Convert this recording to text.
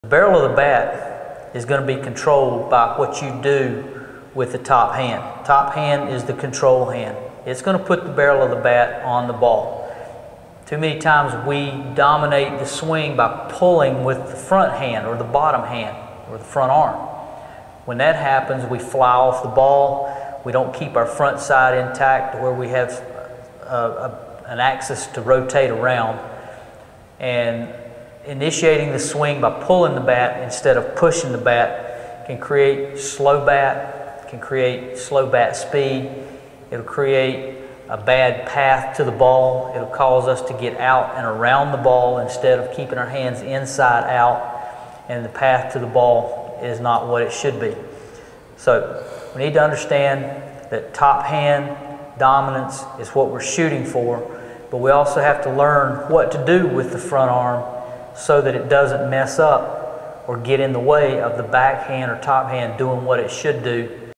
The barrel of the bat is going to be controlled by what you do with the top hand. Top hand is the control hand. It's going to put the barrel of the bat on the ball. Too many times we dominate the swing by pulling with the front hand or the bottom hand or the front arm. When that happens, we fly off the ball. We don't keep our front side intact where we have an axis to rotate around. And initiating the swing by pulling the bat instead of pushing the bat can create slow bat, can create slow bat speed. It'll create a bad path to the ball. It'll cause us to get out and around the ball instead of keeping our hands inside out, and the path to the ball is not what it should be. So we need to understand that top hand dominance is what we're shooting for, but we also have to learn what to do with the front arm so that it doesn't mess up or get in the way of the back hand or top hand doing what it should do